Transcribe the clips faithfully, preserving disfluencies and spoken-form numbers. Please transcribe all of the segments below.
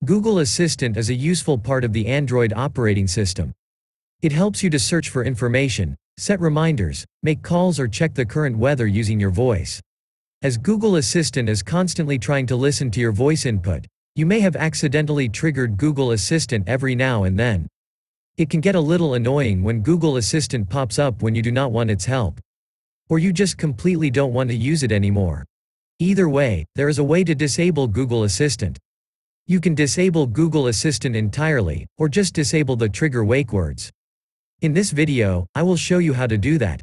Google Assistant is a useful part of the Android operating system. It helps you to search for information, set reminders, make calls or check the current weather using your voice. As Google Assistant is constantly trying to listen to your voice input, you may have accidentally triggered Google Assistant every now and then. It can get a little annoying when Google Assistant pops up when you do not want its help. Or you just completely don't want to use it anymore. Either way, there is a way to disable Google Assistant. You can disable Google Assistant entirely, or just disable the trigger wake words. In this video, I will show you how to do that.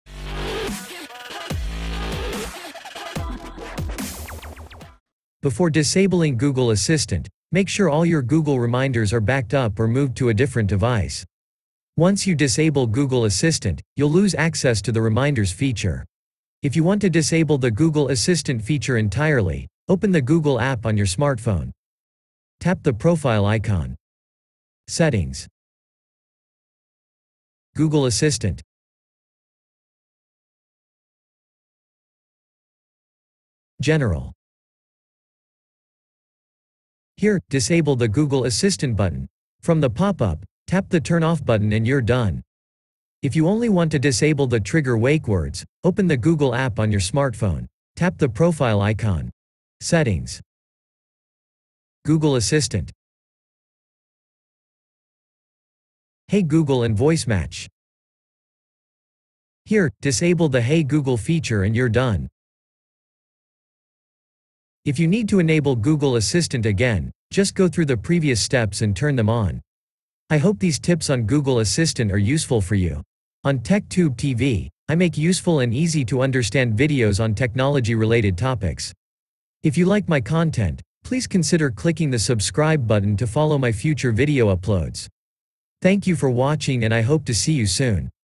Before disabling Google Assistant, make sure all your Google reminders are backed up or moved to a different device. Once you disable Google Assistant, you'll lose access to the Reminders feature. If you want to disable the Google Assistant feature entirely, open the Google app on your smartphone. Tap the profile icon. Settings. Google Assistant. General. Here, disable the Google Assistant button. From the pop-up, tap the Turn Off button and you're done. If you only want to disable the trigger wake words, open the Google app on your smartphone. Tap the profile icon. Settings. Google Assistant. Hey Google and Voice Match. Here, disable the Hey Google feature and you're done. If you need to enable Google Assistant again, just go through the previous steps and turn them on. I hope these tips on Google Assistant are useful for you. On TechTube T V, I make useful and easy to understand videos on technology-related topics. If you like my content, please consider clicking the subscribe button to follow my future video uploads. Thank you for watching and I hope to see you soon.